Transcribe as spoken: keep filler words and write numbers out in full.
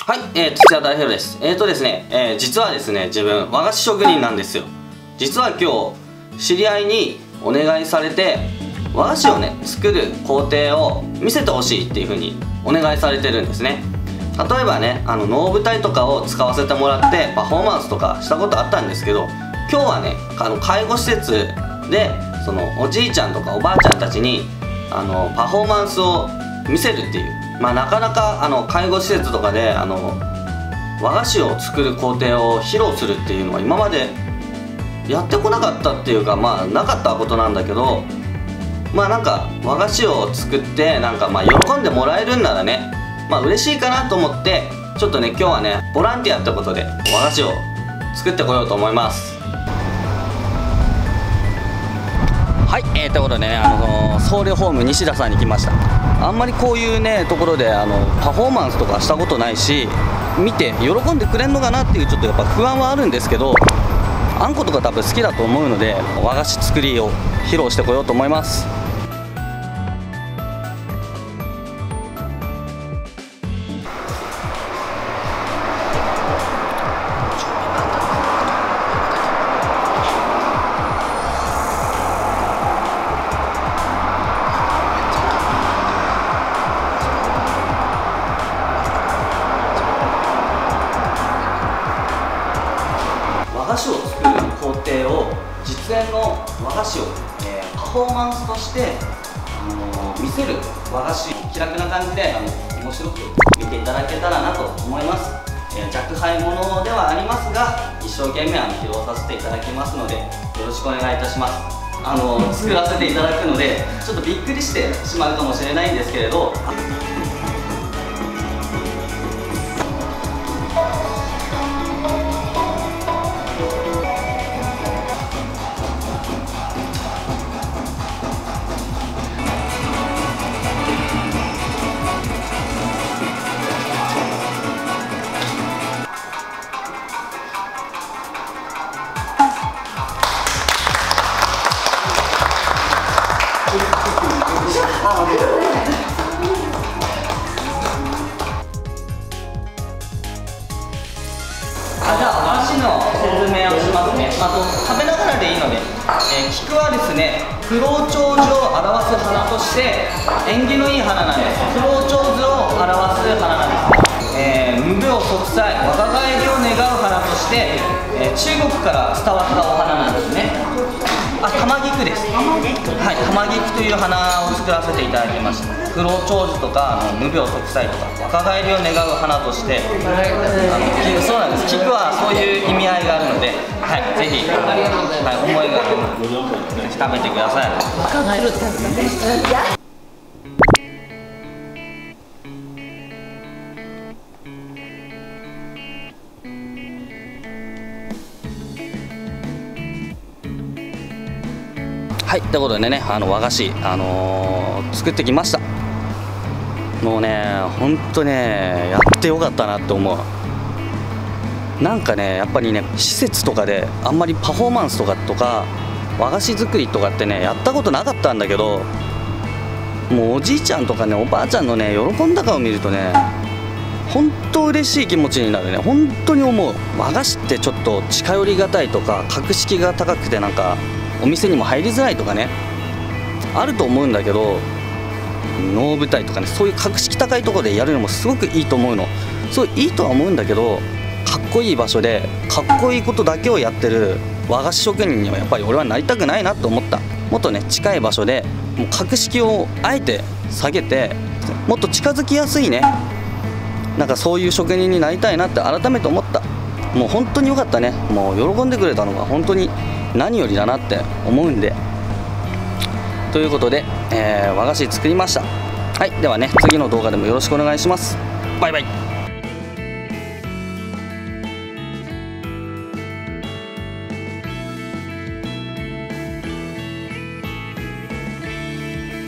はい、えー、土屋大平です。えーとですね、えー、実はですね、自分和菓子職人なんですよ。実は今日知り合いにお願いされて和菓子をね作る工程を見せてほしいっていう風にお願いされてるんですね。例えばね、あの能舞台とかを使わせてもらってパフォーマンスとかしたことあったんですけど、今日はね、あの介護施設でそのおじいちゃんとかおばあちゃんたちにあのパフォーマンスを見せるっていう、まあ、なかなかあの介護施設とかであの和菓子を作る工程を披露するっていうのは今までやってこなかったっていうか、まあなかったことなんだけど、まあなんか和菓子を作ってなんかまあ喜んでもらえるんならね、まあ嬉しいかなと思って、ちょっとね今日はねボランティアってことで和菓子を作ってこようと思います。はい、えー、ということでね、あのソウルホーム西田さんに来ました。あんまりこういうねところであのパフォーマンスとかしたことないし、見て喜んでくれんのかなっていうちょっとやっぱ不安はあるんですけど、あんことか多分好きだと思うので和菓子作りを披露してこようと思います。和菓子を作る工程を実演の和菓子を、えー、パフォーマンスとして、あのー、見せる和菓子、気楽な感じであの面白く見ていただけたらなと思います。えー、若輩者ではありますが一生懸命あの披露させていただきますのでよろしくお願いいたします。あのー、作らせていただくのでちょっとびっくりしてしまうかもしれないんですけれど、あ、じゃあ和菓子の説明をしますね。あと食べながらでいいので、えー、菊はですね不老長寿を表す花として縁起のいい花なんです。不老長寿を表す花なんです。えー、無病息災、若返りを願う花として、えー、中国から伝わったお花なんですね。あ、玉菊です。はい、玉菊という花を作らせていただきました。不老長寿とかあの無病息災とか若返りを願う花として、あのそうなんです。菊はそういう意味合いがあるので、はい、ぜひ、はい、思いがあるのでぜひ食べてください。 若返るってやつね。 はい、ということでね、あの和菓子、あのー、作ってきました。もうね、ほんとね、やってよかったなって思う。なんかね、やっぱりね、施設とかであんまりパフォーマンスとかとか和菓子作りとかってね、やったことなかったんだけど、もうおじいちゃんとかね、おばあちゃんのね、喜んだ顔を見るとね、本当嬉しい気持ちになるね。本当に思う。和菓子ってちょっと近寄りがたいとか、格式が高くてなんかお店にも入りづらいとかねあると思うんだけど、能舞台とかね、そういう格式高いところでやるのもすごくいいと思うの。そういいとは思うんだけど、かっこいい場所でかっこいいことだけをやってる和菓子職人にはやっぱり俺はなりたくないなと思った。もっとね近い場所でもう格式をあえて下げて、もっと近づきやすいね、なんかそういう職人になりたいなって改めて思った。もう本当に良かったね。もう喜んでくれたのが本当に何よりだなって思うんで、ということで、えー、和菓子作りました。はい、ではね次の動画でもよろしくお願いします。バイバイ。